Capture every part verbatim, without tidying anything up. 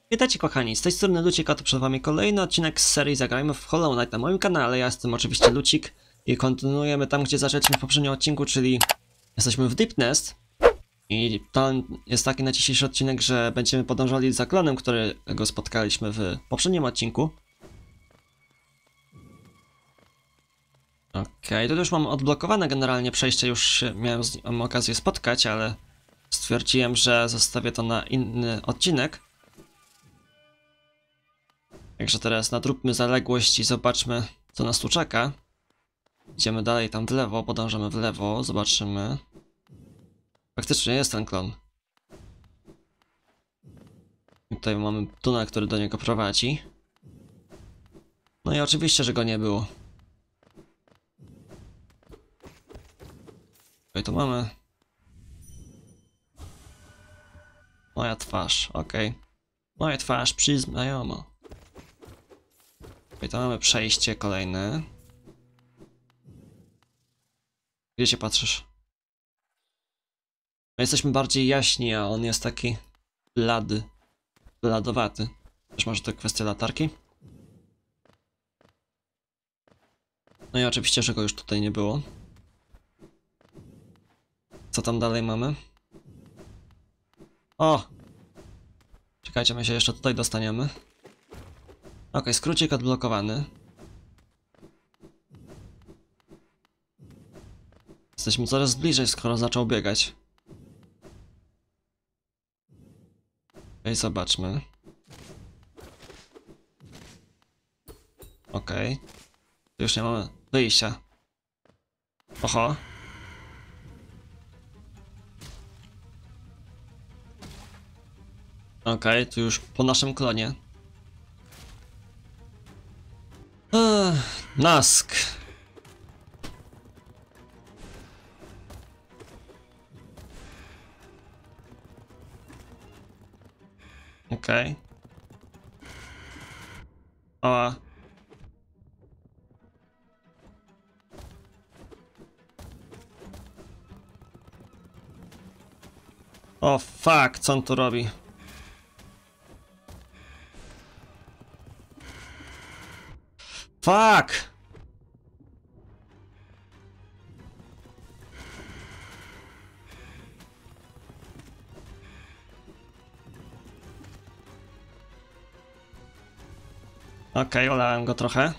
Witajcie kochani, z tej strony Lucik, a to przed wami kolejny odcinek z serii Zagrajmy w Hollow Knight na moim kanale. Ja jestem oczywiście Lucik i kontynuujemy tam, gdzie zaczęliśmy w poprzednim odcinku, czyli jesteśmy w Deep Nest. I plan jest taki na dzisiejszy odcinek, że będziemy podążali za klonem, którego spotkaliśmy w poprzednim odcinku. Okej, okay, to już mam odblokowane generalnie przejście, już miałem z nim okazję spotkać, ale stwierdziłem, że zostawię to na inny odcinek. Także teraz nadróbmy zaległość i zobaczmy, co nas tu czeka. Idziemy dalej tam w lewo, podążamy w lewo, zobaczymy. Faktycznie jest ten klon. I tutaj mamy tunel, który do niego prowadzi. No i oczywiście, że go nie było. Tutaj to mamy. Moja twarz, okej. Okay. Moja twarz przyznajoma. Tutaj to mamy przejście kolejne. Gdzie się patrzysz? My jesteśmy bardziej jaśni, a on jest taki blady, bladowaty. Też może to kwestia latarki? No i oczywiście, że go już tutaj nie było. Co tam dalej mamy? O! Czekajcie, my się jeszcze tutaj dostaniemy. Ok, skrócik odblokowany. Jesteśmy coraz bliżej, skoro zaczął biegać. Okej, zobaczmy. Okej. Okay. Już nie mamy wyjścia. Oho. Okej, okay, tu już po naszym klonie. Ech, Nask. Okej. Okay. O. O fuck, co on tu robi? Fuck! Okej, okay, olałem go trochę.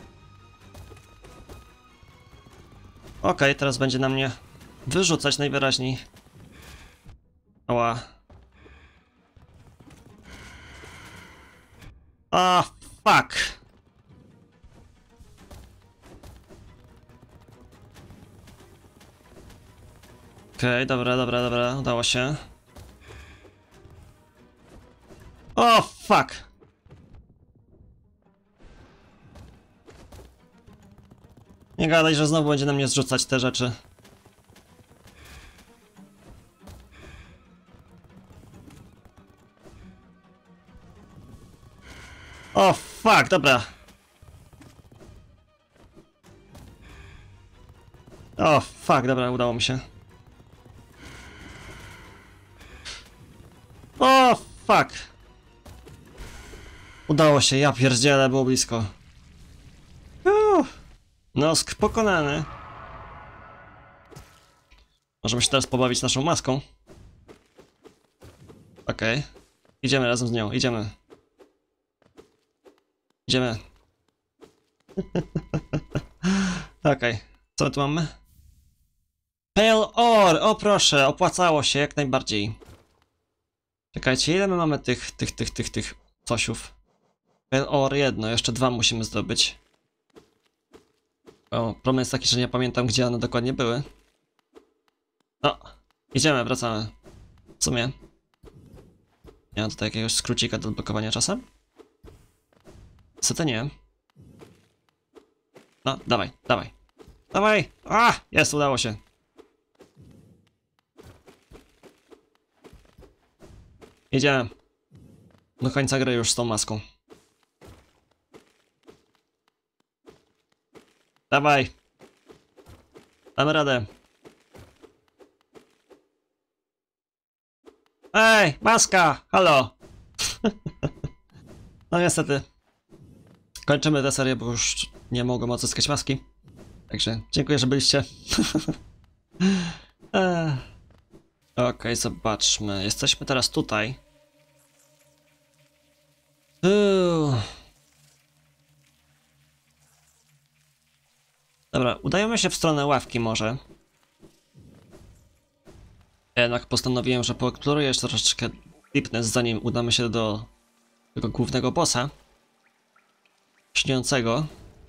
Okej, okay, teraz będzie na mnie wyrzucać najwyraźniej. Oła. A, fuck! Okej, okay, dobra, dobra, dobra, udało się. O, fuck! Nie gadaj, że znowu będzie na mnie zrzucać te rzeczy. O, fuck, dobra. O, fuck, dobra, udało mi się. O, fuck. Udało się, ja pierdzielę, było blisko. Uff. Nosk pokonany. Możemy się teraz pobawić naszą maską. Okej. Okay. Idziemy razem z nią, idziemy. Idziemy. Okej. Okay. Co my tu mamy? Pale Ore! O proszę, opłacało się jak najbardziej. Czekajcie, ile my mamy tych, tych, tych, tych, tych cosiów? Pale Ore jedno, jeszcze dwa musimy zdobyć. O, problem jest taki, że nie pamiętam, gdzie one dokładnie były. No, idziemy, wracamy. W sumie. Nie mam tutaj jakiegoś skrócika do odblokowania czasem? Niestety nie. No, dawaj, dawaj. Dawaj! A! Jest, udało się. Idziemy. Do końca gry już z tą maską. Dawaj. Damy radę. Ej, maska! Halo! No niestety. Kończymy tę serię, bo już nie mogłem odzyskać maski. Także dziękuję, że byliście. Okej, okay, zobaczmy. Jesteśmy teraz tutaj. Uuu. Dobra, udajemy się w stronę ławki może. Jednak postanowiłem, że poeksploruję jeszcze troszeczkę Deepness, zanim udamy się do tego głównego bossa. Śniącego.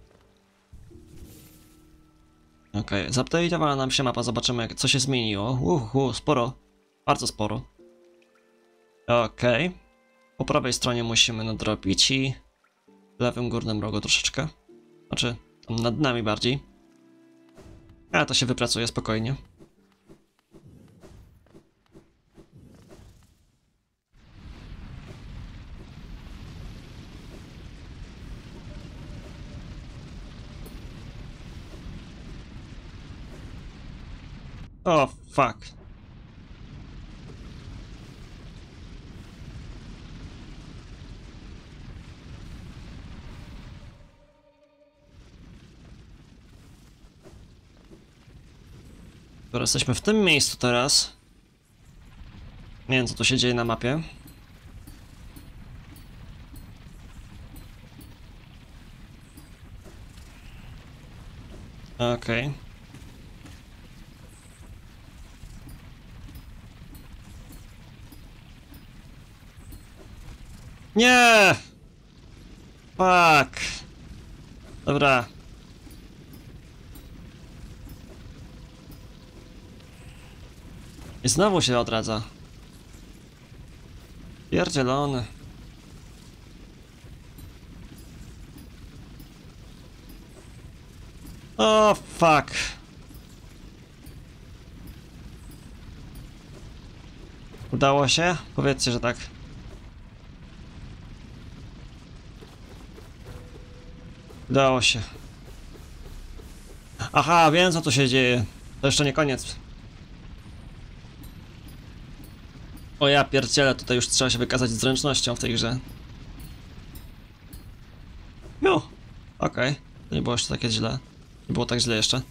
Okej, okay. Zupdate'owała nam się mapa, zobaczymy jak, co się zmieniło. Uhu, sporo. Bardzo sporo. Okej. Okay. Po prawej stronie musimy nadrobić i w lewym górnym rogu troszeczkę. Znaczy, tam nad nami bardziej. Ale to się wypracuje spokojnie. O, oh, fuck. Dobra, jesteśmy w tym miejscu teraz. Nie wiem, co tu się dzieje na mapie. Okej. Okay. Nie! Fuck! Dobra. I znowu się odradza. Pierdzielony. O, fuck. Udało się? Powiedzcie, że tak. Udało się. Aha, wiem co tu się dzieje. To jeszcze nie koniec. O ja pierdzielę, tutaj już trzeba się wykazać zręcznością w tej grze. No, okej. Okay. To nie było jeszcze takie źle. Nie było tak źle jeszcze.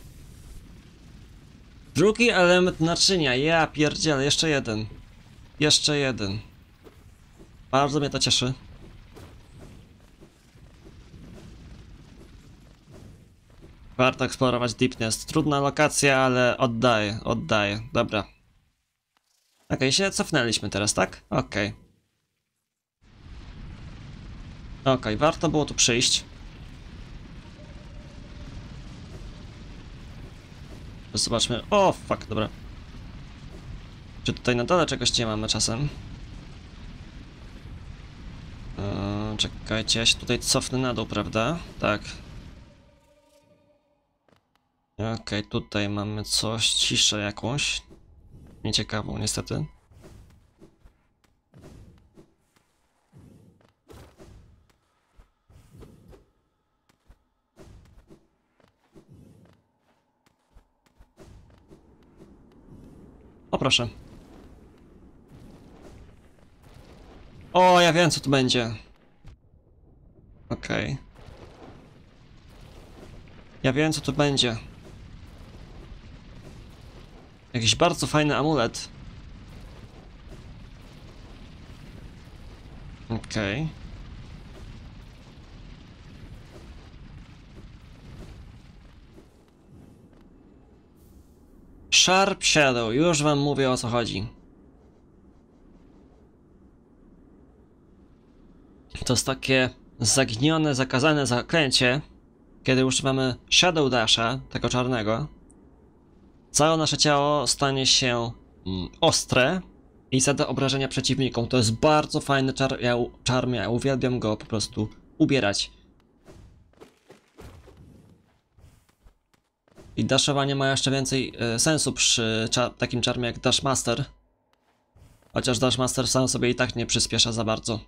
Drugi element naczynia, ja pierdzielę, jeszcze jeden. Jeszcze jeden. Bardzo mnie to cieszy. Warto eksplorować Deepness. Trudna lokacja, ale oddaję, oddaję. Dobra. Okej, okay, się cofnęliśmy teraz, tak? Okej. Okay. Okej, okay, warto było tu przyjść. Zobaczmy. O, fuck, dobra. Czy tutaj na dole czegoś nie mamy czasem? Eee, czekajcie, ja się tutaj cofnę na dół, prawda? Tak. Okej, okay, tutaj mamy coś, ciszę jakąś. Nieciekawą, niestety. O, proszę. O, ja wiem, co tu będzie. Okej. Okay. Ja wiem, co tu będzie. Jakiś bardzo fajny amulet. Okej. Okay. Sharp Shadow, już wam mówię o co chodzi. To jest takie zaginione, zakazane zaklęcie, kiedy używamy Shadow Dasha, tego czarnego. Całe nasze ciało stanie się mm, ostre i zada obrażenia przeciwnikom. To jest bardzo fajny czar, ja, czar, ja uwielbiam go po prostu ubierać. I daszowanie ma jeszcze więcej e, sensu przy cza takim czarmie jak Dashmaster. Chociaż Dashmaster sam sobie i tak nie przyspiesza za bardzo.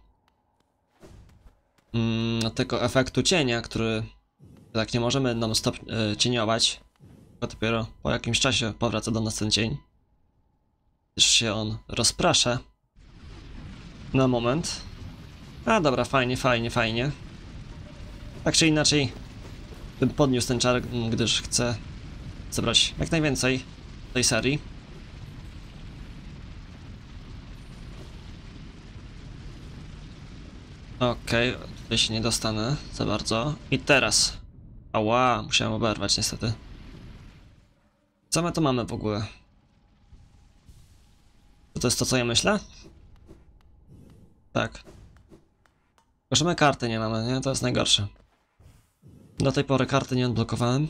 Mm, tego efektu cienia, który tak nie możemy non-stop e, cieniować. Tylko dopiero po jakimś czasie powraca do nas ten cień. Już się on rozprasza. Na moment. A dobra, fajnie, fajnie, fajnie. Tak czy inaczej bym podniósł ten czar, gdyż chcę zebrać jak najwięcej tej serii. Okej, okay, tutaj się nie dostanę za bardzo. I teraz. Ała, musiałem oberwać niestety. Co my tu mamy w ogóle? To, to jest to, co ja myślę? Tak. Tylko, że my karty nie mamy, nie? To jest najgorsze. Do tej pory karty nie odblokowałem.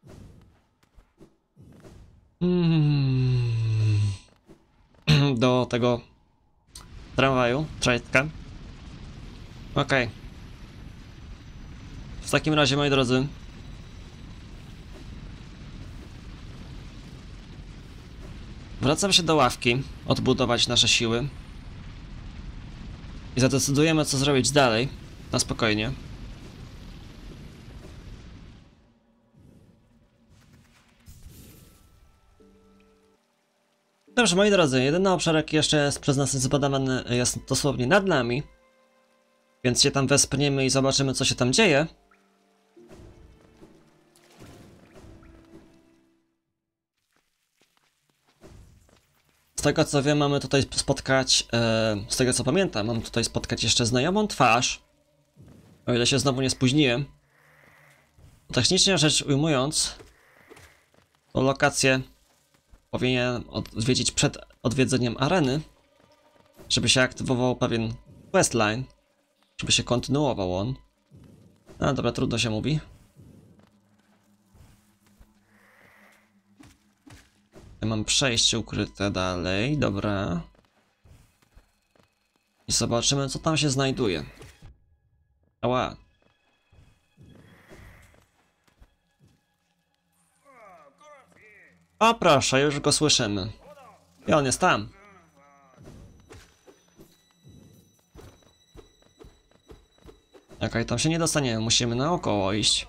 Mm. Do tego tramwaju, trajtka. Okej. Okay. W takim razie, moi drodzy, wracam się do ławki, odbudować nasze siły i zadecydujemy, co zrobić dalej, na spokojnie. Dobrze, moi drodzy, jedyny obszar, jaki jeszcze jest przez nas zbadany, jest dosłownie nad nami, więc się tam wespniemy i zobaczymy, co się tam dzieje. Z tego co wiem, mamy tutaj spotkać, e, z tego co pamiętam, mam tutaj spotkać jeszcze znajomą twarz. O ile się znowu nie spóźniłem. Technicznie rzecz ujmując, tą lokację powinien odwiedzić przed odwiedzeniem areny, żeby się aktywował pewien questline, żeby się kontynuował on. No dobra, trudno się mówi. Ja mam przejście ukryte dalej, dobra. I zobaczymy, co tam się znajduje. Ała. O proszę, już go słyszymy. I on jest tam. Okej, okay, tam się nie dostaniemy, musimy naokoło iść.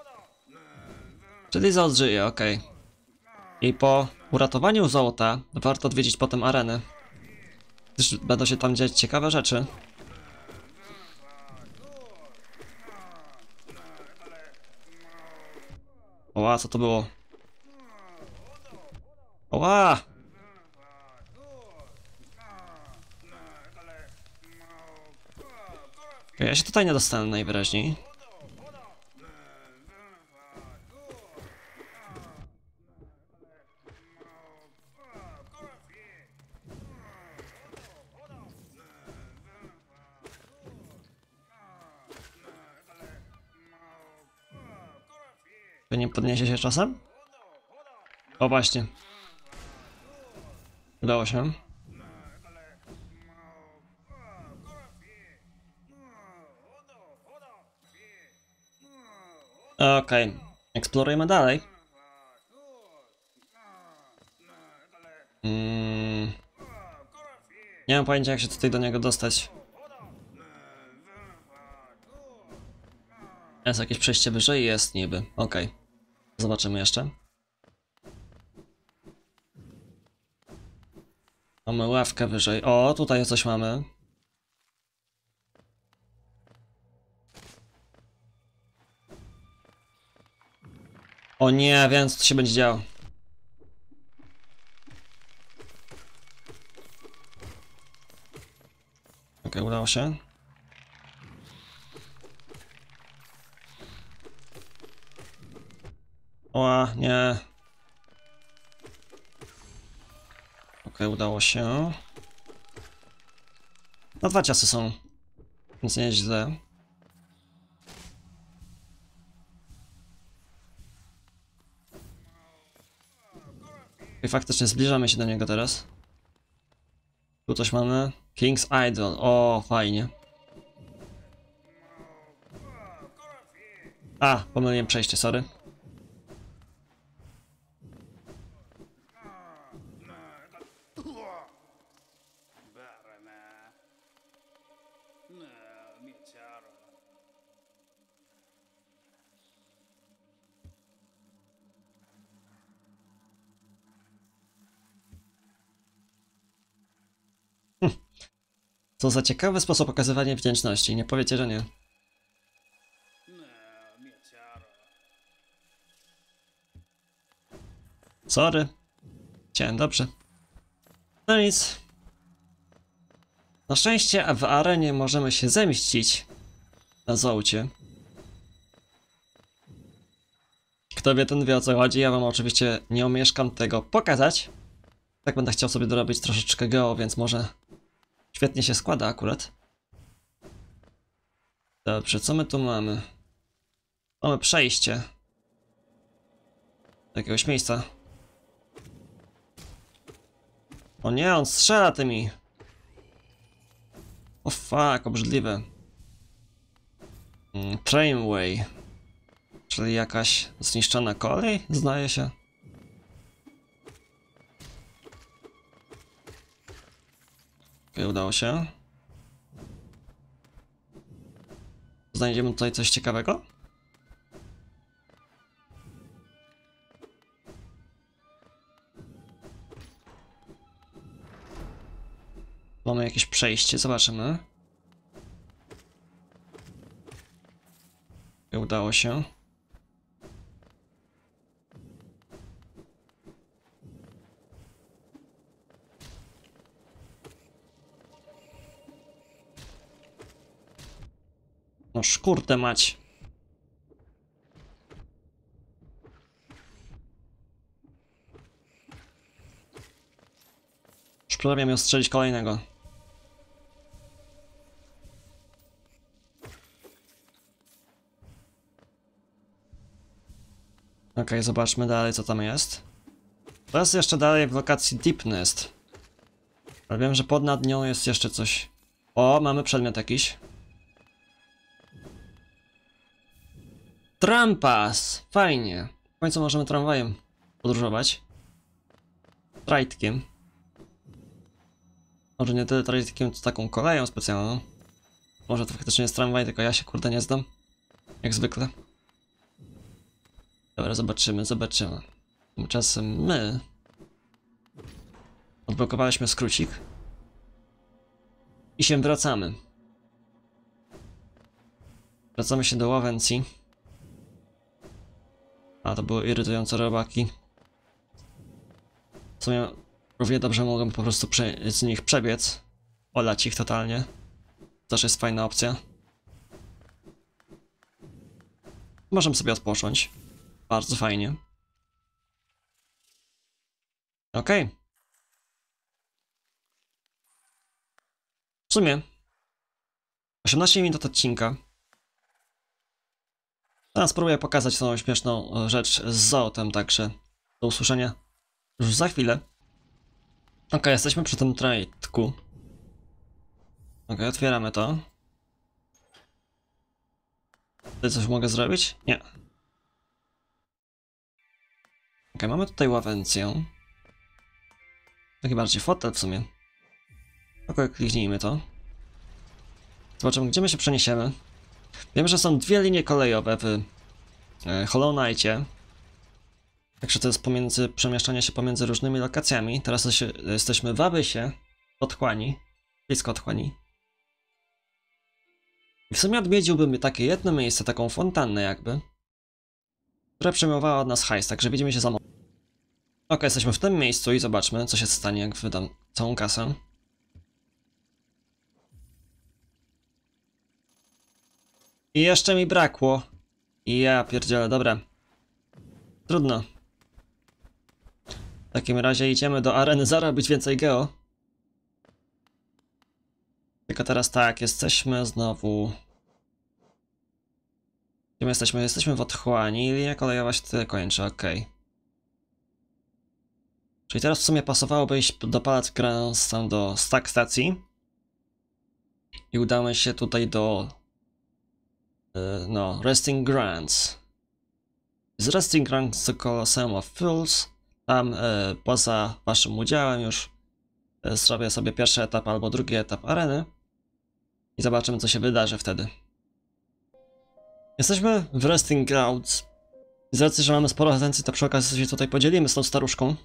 Czyli Zolt żyje, okej. Okay. I po uratowaniu Zolta warto odwiedzić potem arenę. Gdyż będą się tam dziać ciekawe rzeczy. Oła, co to było? Oła! Ja się tutaj nie dostanę najwyraźniej. To nie podniesie się czasem? O właśnie. Udało się. Okej, okay. Eksplorujemy dalej. Mm. Nie mam pojęcia, jak się tutaj do niego dostać. Jest jakieś przejście wyżej? Jest niby. Okej. Okay. Zobaczymy jeszcze. Mamy ławkę wyżej. O, tutaj coś mamy. O nie, wiem, co tu się będzie działo. Okej, okay, udało się. O, nie. Okej, okay, udało się. No dwa ciasy są. Więc nie jest źle. I faktycznie zbliżamy się do niego teraz. Tu coś mamy. King's Idol. O, fajnie. A, pomyliłem przejście, sorry. To za ciekawy sposób okazywania wdzięczności, nie powiecie, że nie. Sorry. Chciałem dobrze. No nic. Na szczęście w arenie możemy się zemścić na Zołcie. Kto wie, ten wie, o co chodzi. Ja wam oczywiście nie omieszkam tego pokazać. Tak będę chciał sobie dorobić troszeczkę geo, więc może świetnie się składa akurat. Dobrze, co my tu mamy? Mamy przejście do jakiegoś miejsca. O nie, on strzela tymi. O fuck, obrzydliwe. Mm, Trainway. Czyli jakaś zniszczona kolej, zdaje się. Okej, udało się. Znajdziemy tutaj coś ciekawego? Mamy jakieś przejście, zobaczymy. Okej, udało się. No szkurtę mać. Już prawie miał strzelić kolejnego. Okej, okay, zobaczmy dalej, co tam jest. To jest jeszcze dalej w lokacji Deep Nest. Ale wiem, że pod nad nią jest jeszcze coś. O, mamy przedmiot jakiś. Trampas! Fajnie. W końcu możemy tramwajem podróżować. Trajtkiem. Może nie tyle trajtkiem, co taką koleją specjalną. Może to faktycznie jest tramwaj, tylko ja się kurde nie zdam. Jak zwykle. Dobra, zobaczymy, zobaczymy. Tymczasem my... odblokowaliśmy skrócik. I się wracamy. Wracamy się do Ławencji. A, to były irytujące robaki. W sumie równie dobrze mogłem po prostu z nich przebiec. Olać ich totalnie. Też jest fajna opcja. Możemy sobie odpocząć. Bardzo fajnie. Okej. Okay. W sumie osiemnaście minut odcinka. Teraz spróbuję pokazać tą śmieszną rzecz z Zołtem, także do usłyszenia już za chwilę. Ok, okay, jesteśmy przy tym trajtku. Ok, okay, otwieramy to. Tutaj coś mogę zrobić? Nie. Ok, okay, mamy tutaj ławencję. Taki bardziej fotel w sumie. Ok, okay, kliknijmy to. Zobaczymy, gdzie my się przeniesiemy. Wiem, że są dwie linie kolejowe w e, Hollow Knightie. Także to jest pomiędzy, przemieszczanie się pomiędzy różnymi lokacjami. Teraz się, jesteśmy w Abysie, otchłani, blisko otchłani. I w sumie odwiedziłbym takie jedno miejsce, taką fontannę jakby, która przejmowała od nas hajs, także widzimy się za moment. Ok, jesteśmy w tym miejscu i zobaczmy, co się stanie, jak wydam całą kasę. I jeszcze mi brakło. I ja pierdzielę, dobra. Trudno. W takim razie idziemy do areny zarobić więcej geo. Tylko teraz tak, jesteśmy znowu... Gdzie my jesteśmy? Jesteśmy w otchłani i linia kolejowa się tutaj kończy, okej. Okay. Czyli teraz w sumie pasowałoby iść do Palace Grounds, tam do Stack stacji. I udamy się tutaj do... No, Resting Grounds. Z Resting Grounds do Colosseum of Fools. Tam e, poza waszym udziałem już e, zrobię sobie pierwszy etap albo drugi etap areny. I zobaczymy, co się wydarzy wtedy. Jesteśmy w Resting Grounds. Z racji, że mamy sporo atencji, to przy okazji się tutaj podzielimy z tą staruszką.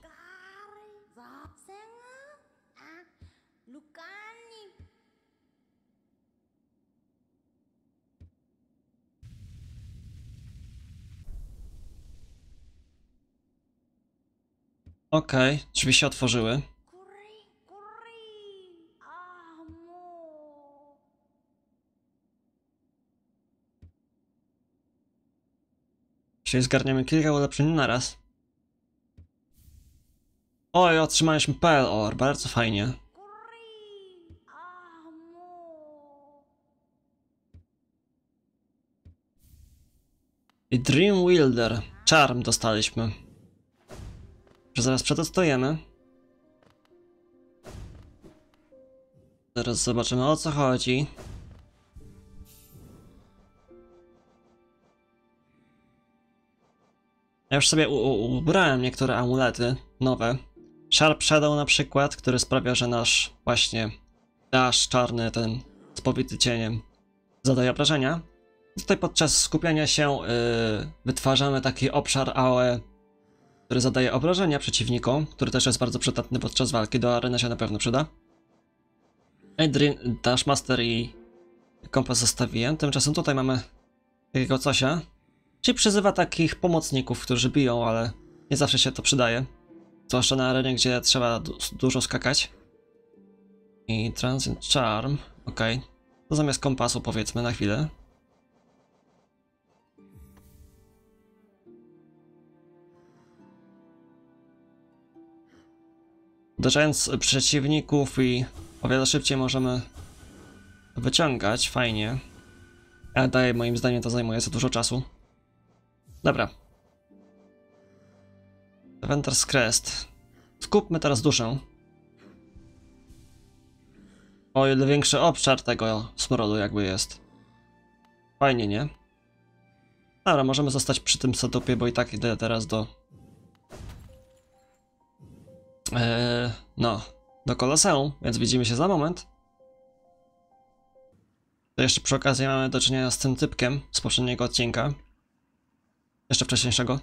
Okej, okay, drzwi się otworzyły. Czyli zgarniemy kilka ulepszeń naraz. Oj, otrzymaliśmy P L O R, bardzo fajnie. I Dream Wielder, Charm dostaliśmy. Że zaraz przetestujemy. Zaraz zobaczymy, o co chodzi. Ja już sobie ubrałem niektóre amulety nowe. Sharp Shadow na przykład, który sprawia, że nasz właśnie dash czarny, ten spowity cieniem, zadaje obrażenia. Tutaj podczas skupiania się yy, wytwarzamy taki obszar A O E, który zadaje obrażenia przeciwnikom, który też jest bardzo przydatny podczas walki, do areny się na pewno przyda. Dream, Dash Master i kompas zostawiłem. Tymczasem tutaj mamy takiego cosia, czyli przyzywa takich pomocników, którzy biją, ale nie zawsze się to przydaje. Zwłaszcza na arenie, gdzie trzeba du dużo skakać. I Transient Charm, ok. To zamiast kompasu powiedzmy na chwilę. Uderzając przeciwników i o wiele szybciej możemy wyciągać, fajnie. Ale daje, moim zdaniem to zajmuje za dużo czasu. Dobra. Venter's Crest. Skupmy teraz duszę. O ile większy obszar tego smrodu jakby jest. Fajnie, nie? Dobra, możemy zostać przy tym setupie, bo i tak idę teraz do... Eee, no, do Koloseum, więc widzimy się za moment. To jeszcze przy okazji mamy do czynienia z tym typkiem z poprzedniego odcinka. Jeszcze wcześniejszego.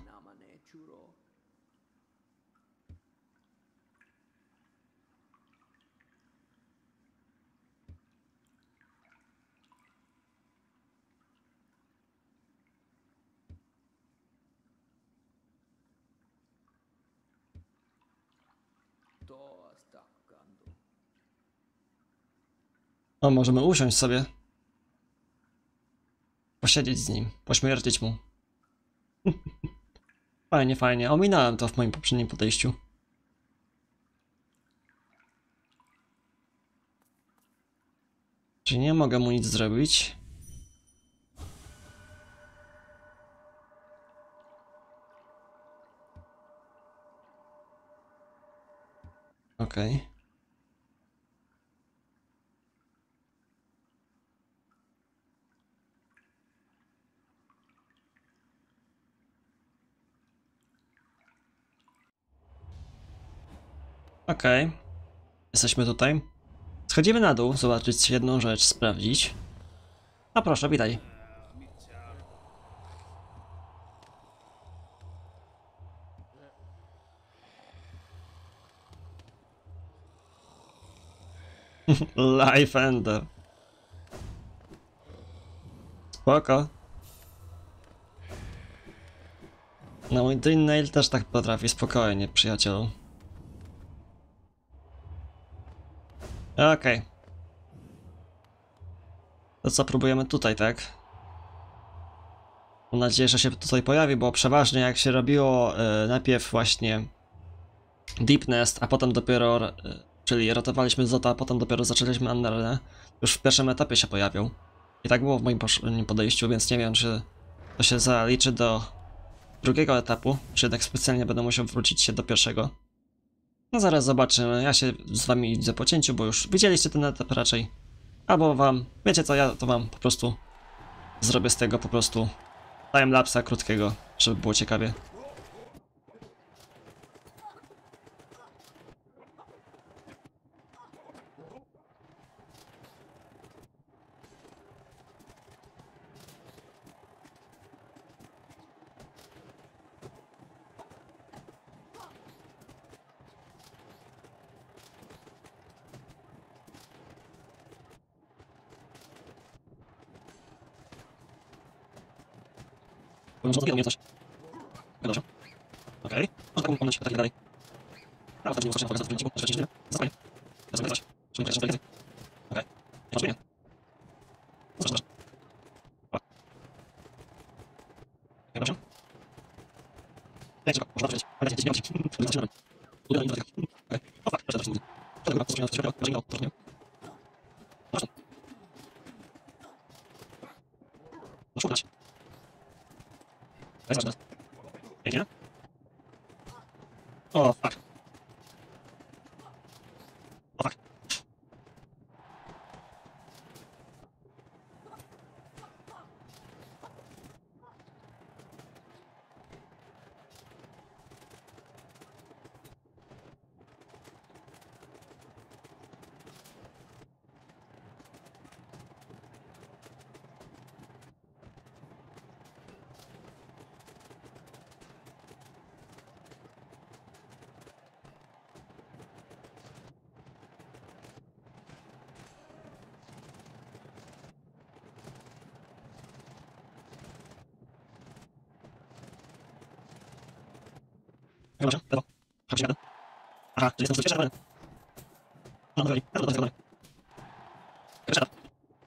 O, możemy usiąść sobie. Posiedzieć z nim, pośmierdzić mu. Fajnie, fajnie. Ominąłem to w moim poprzednim podejściu. Czyli nie mogę mu nic zrobić. Okej. Okay. Okej. Okay. Jesteśmy tutaj. Schodzimy na dół, zobaczyć jedną rzecz, sprawdzić. A proszę, witaj. Life Ender. Spoko. No mój Dream Nail też tak potrafi, spokojnie, przyjacielu. Okej. Okay. To co, próbujemy tutaj, tak? Mam nadzieję, że się tutaj pojawi, bo przeważnie jak się robiło e, najpierw właśnie Deep Nest, a potem dopiero, e, czyli ratowaliśmy Zota, a potem dopiero zaczęliśmy Underne, już w pierwszym etapie się pojawił. I tak było w moim podejściu, więc nie wiem, czy to się zaliczy do drugiego etapu, czy jednak specjalnie będę musiał wrócić się do pierwszego. No zaraz zobaczymy, ja się z wami widzę po cięciu, bo już widzieliście ten etap raczej. Albo wam, wiecie co, ja to wam po prostu zrobię z tego po prostu timelapsa krótkiego, żeby było ciekawie. Może zgadza mnie coś. Zgadza się. Okej. Może taką pomyśl, tak dalej. A, to nie muszę pokazać w odcinku, że ci nie zapalnie. Ja sobie coś. Czy nie okej. Ja potrzebuję. Zobacz, zobacz. O. Ja proszę. Ja czekam, można przejść. Ale ja cię nie mam. Zaczynamy. Udaję mi do tego. Okej. O, tak, proszę, proszę. Proszę, proszę, proszę, proszę, proszę, proszę, proszę. Muszę udać. Daj zobaczyć. Pięknie. O, fuck. O, fuck. Proszę, lewo. Chodź się aha, czyli jestem bezpieczny. No, dobra, dobra, dobra. Jeszcze raz.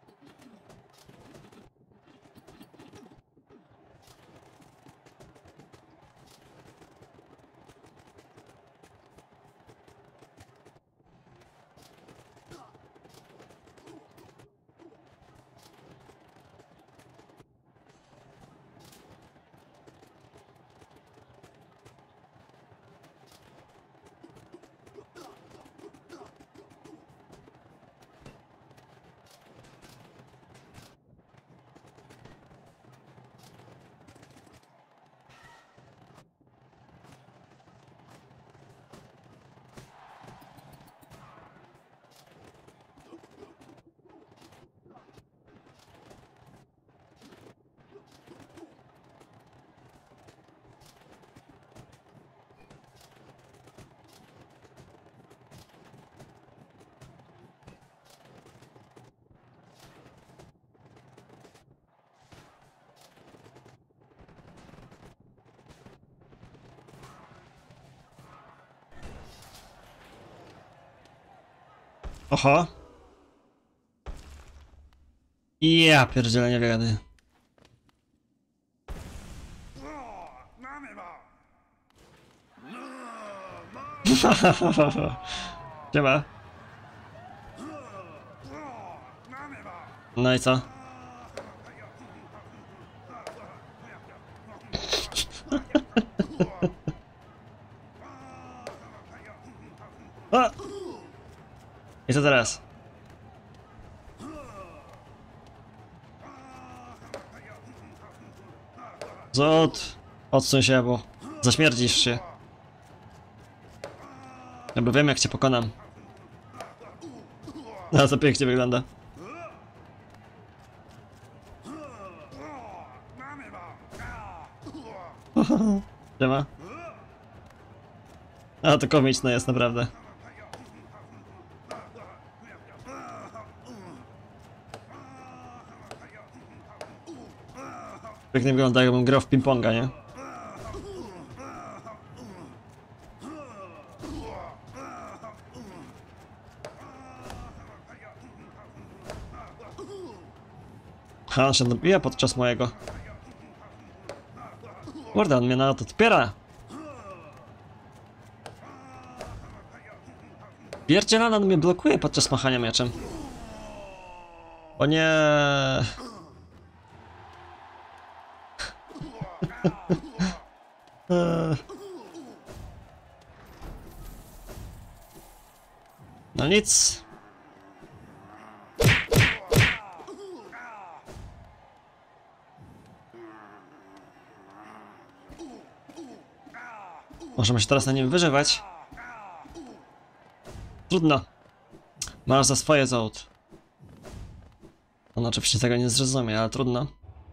Oho. Ja pierdzielę, nie wiady. Siema. No i co? O! I co teraz? Zod! Odsuń się, bo zaśmierdzisz się. Jakby wiem, jak cię pokonam. No, to pięknie wygląda. Siema. A, to komiczne jest, naprawdę. Pięknie wygląda, jakbym grał w ping-ponga, nie? Ha, on się dobija podczas mojego. Kurde, on mnie na to odpiera. Pierdzielana, on mnie blokuje podczas machania mieczem. O nie. No nic. Możemy się teraz na nim wyżywać. Trudno. Masz za swoje Zod. On oczywiście tego nie zrozumie, ale trudno.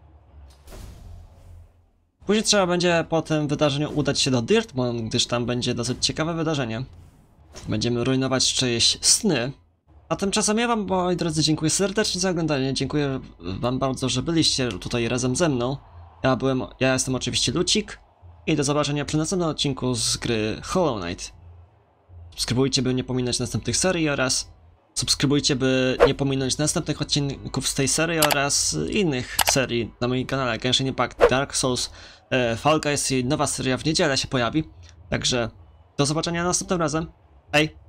Później trzeba będzie po tym wydarzeniu udać się do Dirtmount, gdyż tam będzie dosyć ciekawe wydarzenie. Będziemy rujnować czyjeś sny. A tymczasem ja wam, moi drodzy, dziękuję serdecznie za oglądanie. Dziękuję wam bardzo, że byliście tutaj razem ze mną. Ja byłem, ja jestem oczywiście Lucik. I do zobaczenia przy następnym odcinku z gry Hollow Knight. subskrybujcie, by nie pominąć następnych serii oraz subskrybujcie, by nie pominąć następnych odcinków z tej serii oraz innych serii na moim kanale. Genshin Impact, Dark Souls, e, Fall Guys i nowa seria w niedzielę się pojawi. Także do zobaczenia następnym razem. Hej!